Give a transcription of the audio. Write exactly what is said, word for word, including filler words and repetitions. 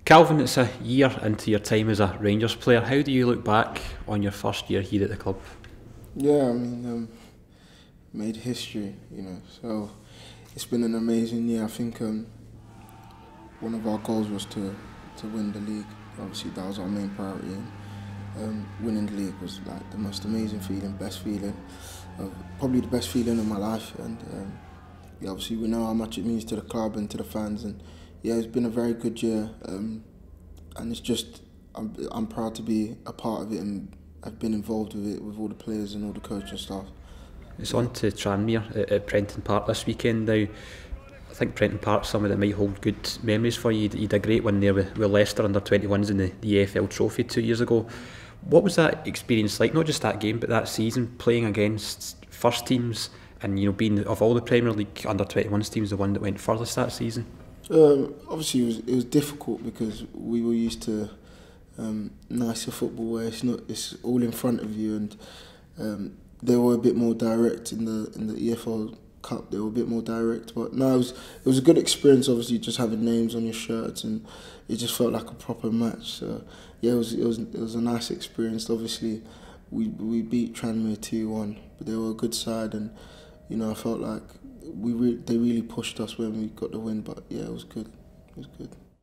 Calvin, it's a year into your time as a Rangers player. How do you look back on your first year here at the club? Yeah, I mean, um, made history, you know, so it's been an amazing year. I think um, one of our goals was to, to win the league. Obviously, that was our main priority. And, um, winning the league was like the most amazing feeling, best feeling, uh, probably the best feeling of my life. And um, yeah, obviously, we know how much it means to the club and to the fans. And yeah, it's been a very good year. Um, and it's just, I'm, I'm proud to be a part of it and I've been involved with it with all the players and all the coaching staff. It's on to Tranmere at, at Prenton Park this weekend now. I think Prenton Park's somewhere that might hold good memories for you. You had a great win there with, with Leicester under twenty-ones in the, the A F L Trophy two years ago. What was that experience like? Not just that game, but that season, playing against first teams and, you know, being of all the Premier League under twenty-ones teams the one that went furthest that season? Um, obviously, it was it was difficult because we were used to um, nicer football where it's not it's all in front of you, and um, they were a bit more direct in the in the E F L Cup. They were a bit more direct, but no, it was it was a good experience. Obviously, just having names on your shirts, and it just felt like a proper match. So yeah, it was it was it was a nice experience. Obviously, we we beat Tranmere two one, but they were a good side, and you know I felt like we re they really pushed us when we got the win. But yeah, it was good. It was good.